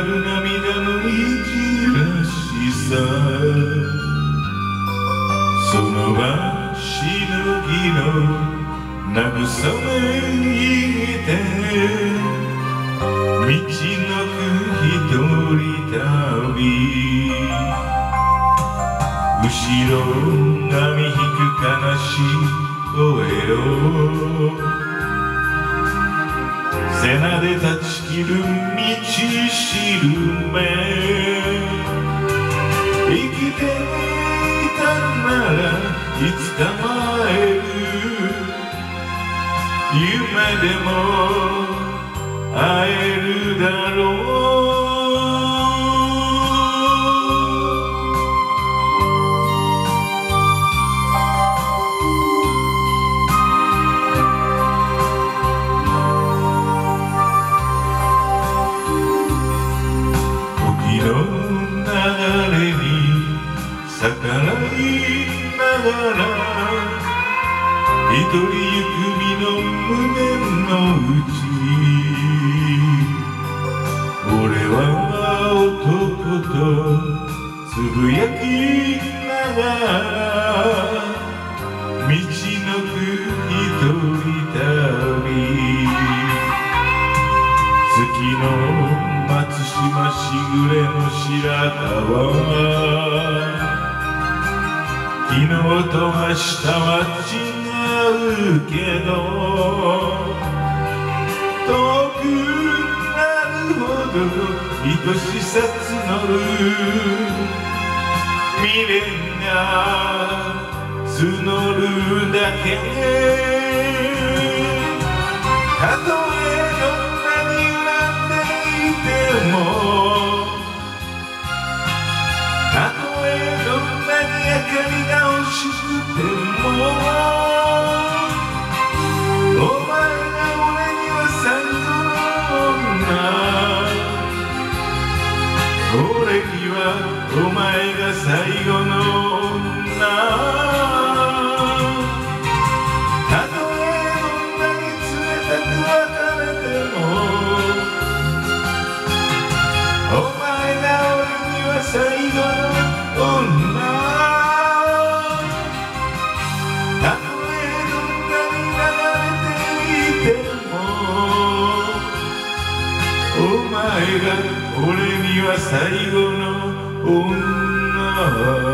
る涙のいじらしさ、その場しのぎの慰めて道のく一人旅、後ろ波引く悲しい声を背中で断ち切る道しるべ、生きていたならいつか会える、夢でも会えるだろう。逆らいながら一人ゆく身の胸の内、俺は男とつぶやきながら道のく一人旅、月の松島しぐれの白川、昨日と明日は違うけど遠くなるほど愛しさ募る、未練が募るだけ、たとえどんなに恨んでいても、たとえどんなに明かりが欲しくても、お前が俺には最後の女、俺にはお前が最後の女、たとえどんなに冷たく別れても、お前が俺には最後の女、たとえどんなに流れていても、お前が俺には最後の女。